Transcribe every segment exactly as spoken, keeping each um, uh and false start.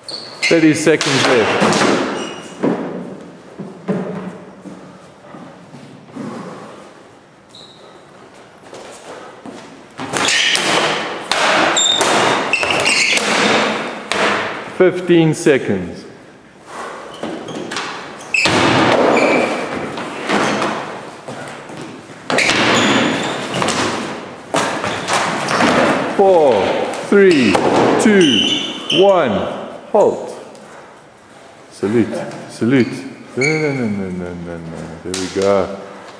thirty seconds left. Fifteen seconds. Four, three, two, one. Halt. Salute. Salute. No, no, no, no, no, no, no. There we go.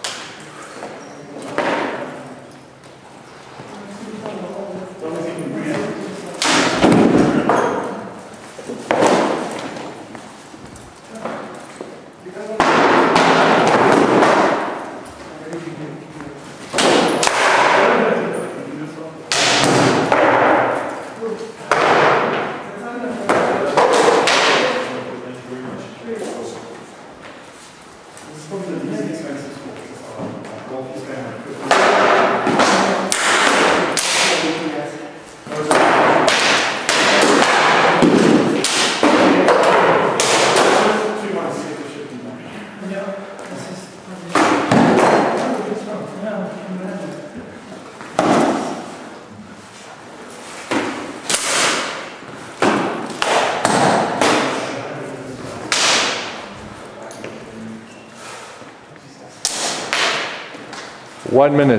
One minute.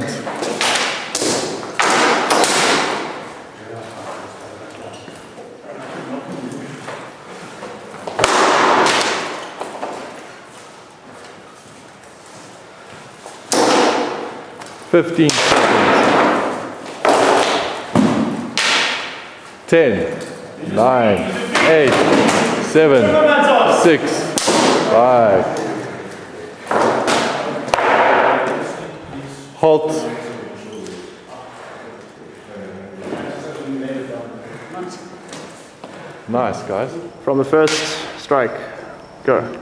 Fifteen seconds. Ten, nine, eight, seven, six, five. Halt. Nice, guys. From the first strike, go.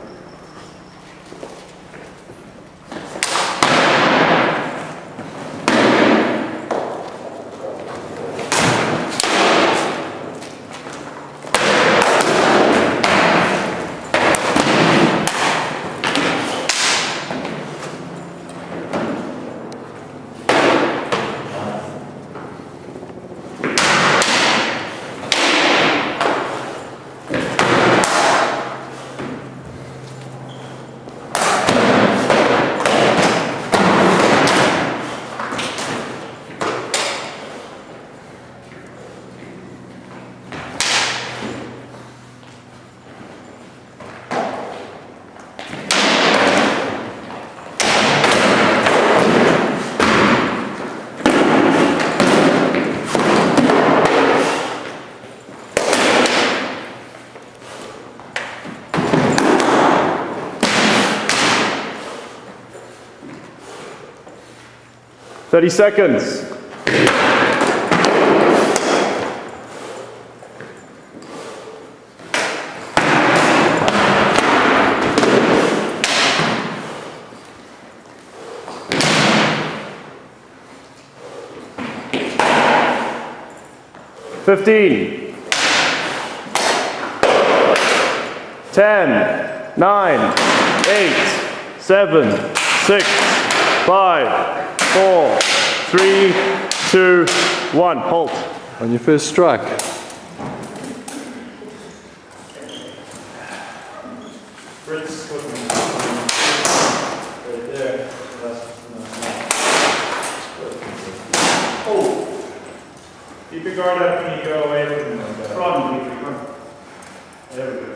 Thirty seconds. Fifteen. Ten. Nine. Eight. Seven. Six. Five. Four, three, two, one. Halt. On your first strike. Fritz, right there. Oh! Keep your guard up when you go away from the front. There we go.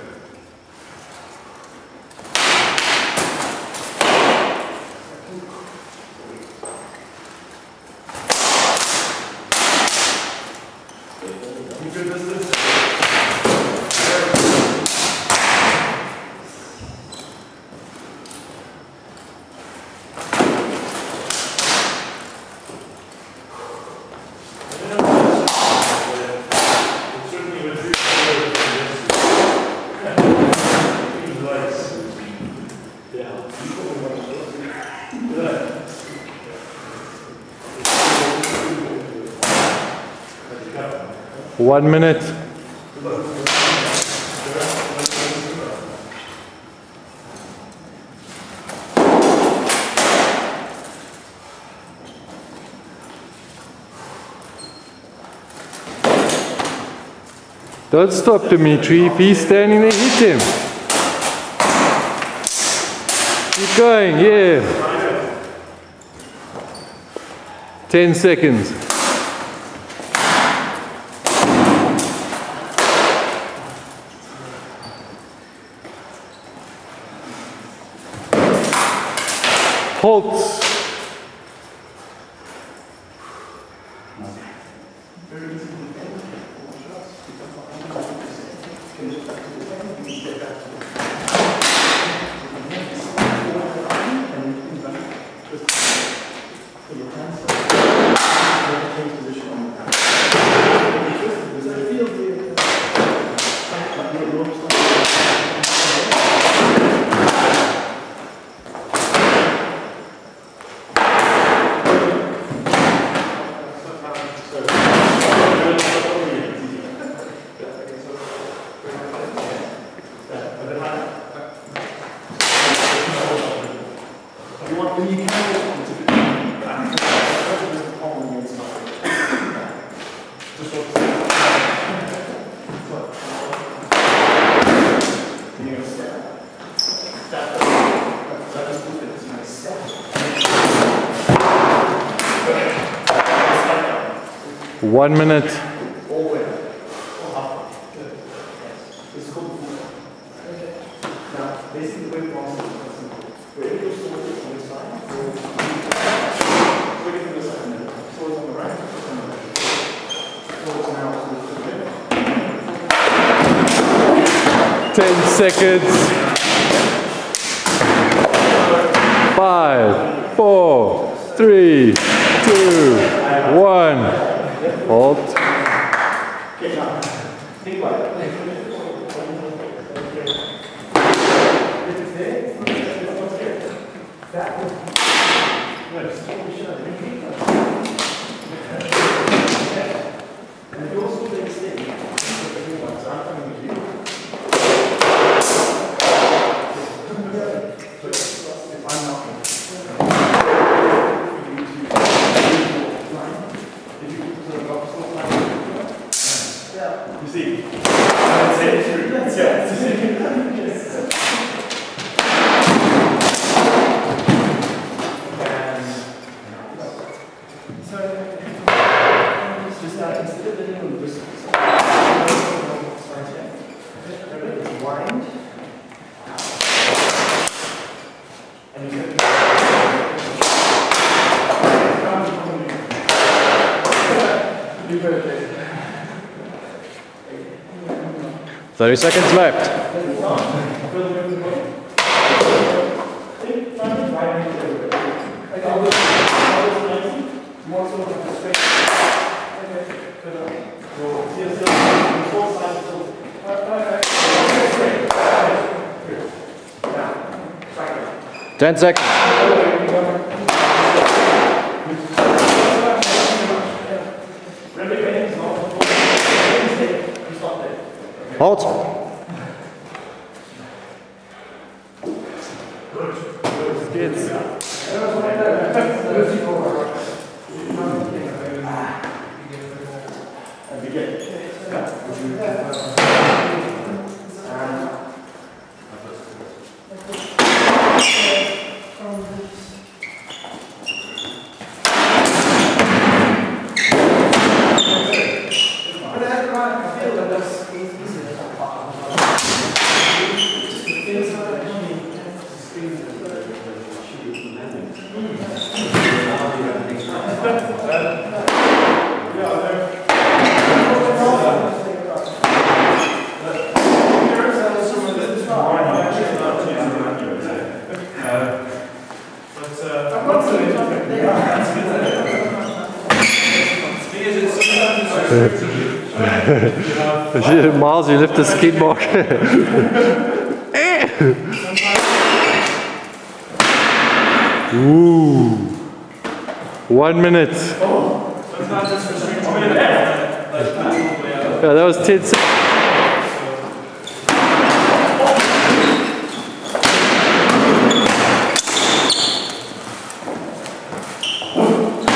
One minute. Don't stop, Dimitri. If he's standing there, hit him. Keep going, yeah. Ten seconds. Halt. One minute. Ten seconds. Five, four, three, two, one. Halt. Thirty seconds left. Ten seconds. Halt. Geht's. Miles, you left the skid mark. Ooh. One minute. Yeah, that was ten seconds.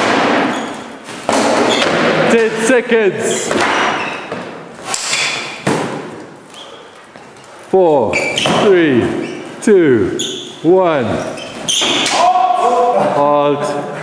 Ten seconds. four, three, two, one. Halt.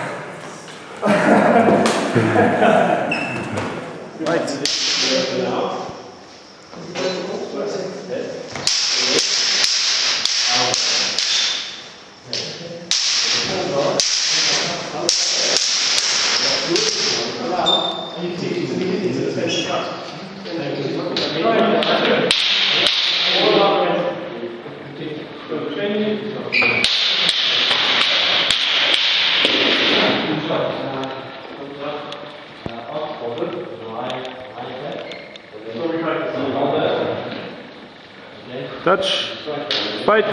Touch. Fight.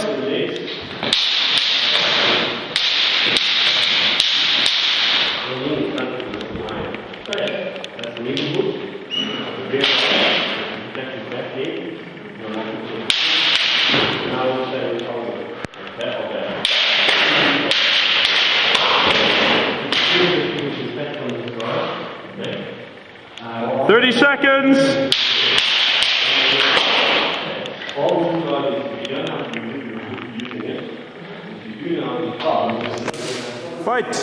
Thirty seconds. Fight!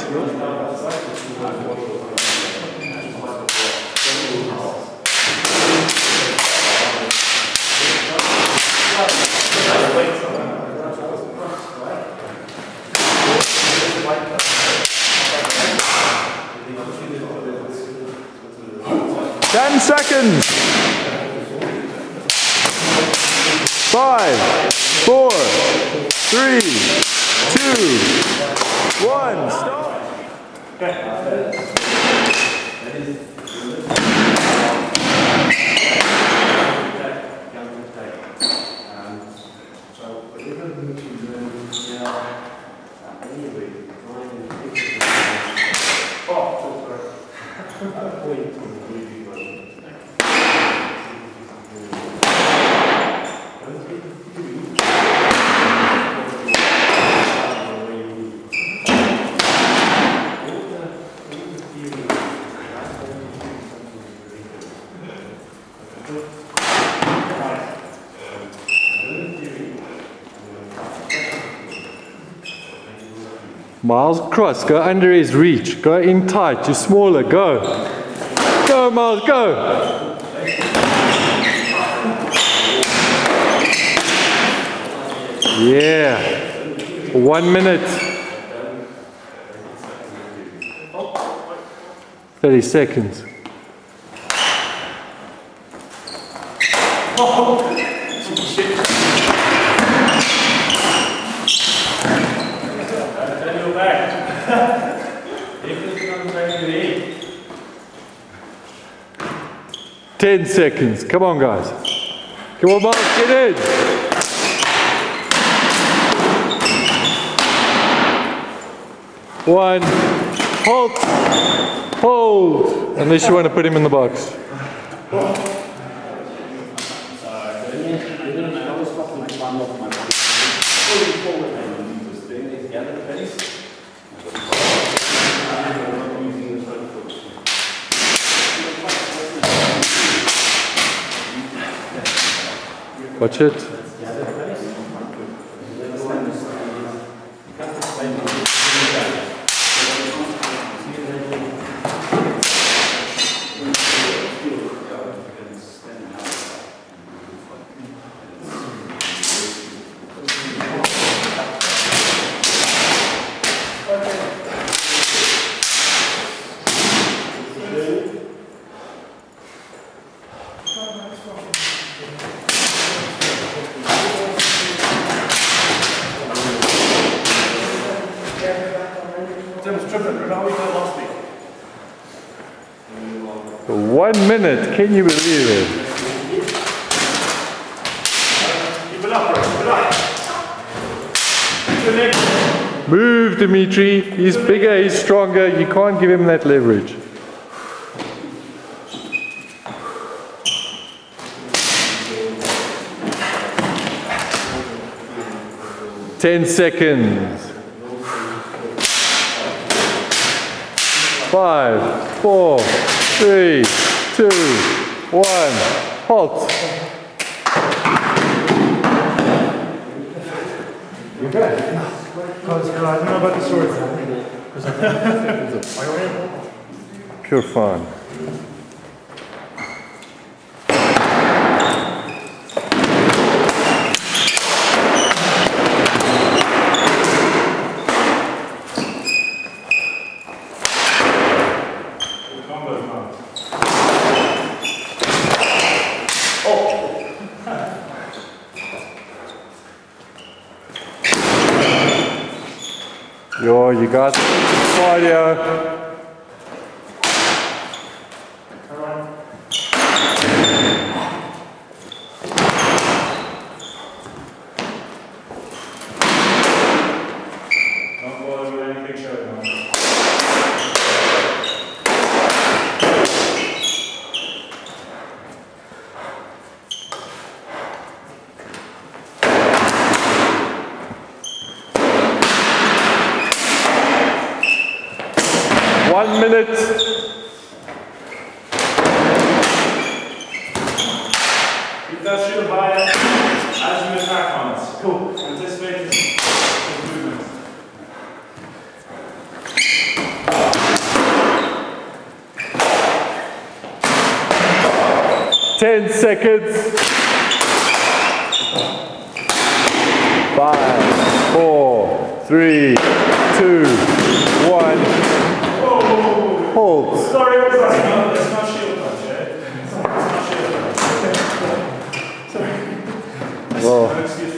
Ten seconds! Five, four, three, two, one, stop! Miles, cross, go under his reach, go in tight, you're smaller, go. Go Miles, go. Yeah, one minute. thirty seconds. Ten seconds. Come on, guys. Come on, Miles, get in. One. Halt. Hold. Unless you want to put him in the box. Watch it. One minute, can you believe it? Keep it up, keep it up. Move, Dimitri. He's bigger, he's stronger. You can't give him that leverage. Ten seconds. Five, four, three, two, one. Halt. Because uh, I don't know about the swords. Pure fun. Yo, you got Claudia. Don't go over anything short now. One minute. Keep that shield high as you attack on us. Cool. Anticipate his movement. Ten seconds. Five, four, three, two, one. Hold. Sorry, sorry. No, it's not shield punch, eh? It's not, it's not shield punch. Sorry. Well, Excuse